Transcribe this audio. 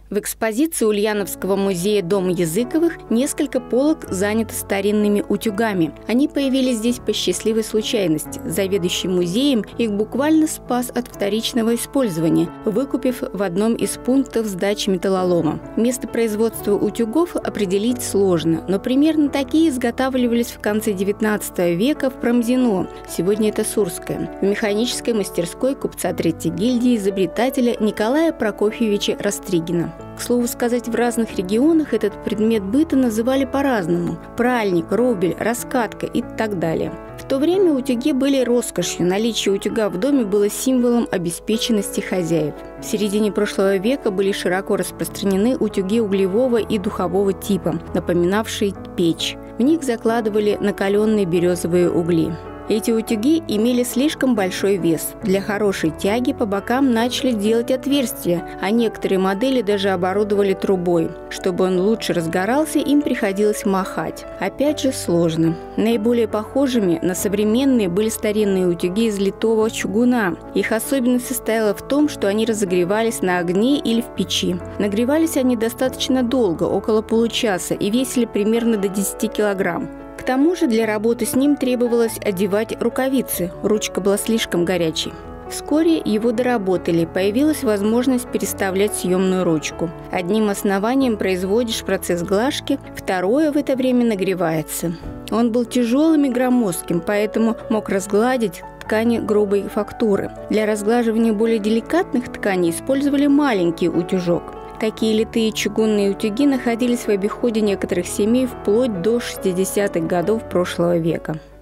В экспозиции Ульяновского музея Дома Языковых несколько полок заняты старинными утюгами. Они появились здесь по счастливой случайности. Заведующий музеем их буквально спас от вторичного использования, выкупив в одном из пунктов сдачи металлолома. Место производства утюгов определить сложно, но примерно такие изготавливались в конце XIX века в Промзино, сегодня это Сурское, в механической мастерской купца Третьей гильдии изобретателя Николая Прокофьевича Растригина. К слову сказать, в разных регионах этот предмет быта называли по-разному – пральник, рубель, раскатка и так далее. В то время утюги были роскошью, наличие утюга в доме было символом обеспеченности хозяев. В середине прошлого века были широко распространены утюги углевого и духового типа, напоминавшие печь. В них закладывали накаленные березовые угли. Эти утюги имели слишком большой вес. Для хорошей тяги по бокам начали делать отверстия, а некоторые модели даже оборудовали трубой. Чтобы он лучше разгорался, им приходилось махать. Опять же, сложно. Наиболее похожими на современные были старинные утюги из литого чугуна. Их особенность состояла в том, что они разогревались на огне или в печи. Нагревались они достаточно долго, около получаса, и весили примерно до 10 килограмм. К тому же для работы с ним требовалось одевать рукавицы, ручка была слишком горячей. Вскоре его доработали, появилась возможность переставлять съемную ручку. Одним основанием производишь процесс глажки, второе в это время нагревается. Он был тяжелым и громоздким, поэтому мог разгладить ткани грубой фактуры. Для разглаживания более деликатных тканей использовали маленький утюжок. Такие литые чугунные утюги находились в обиходе некоторых семей вплоть до 60-х годов прошлого века.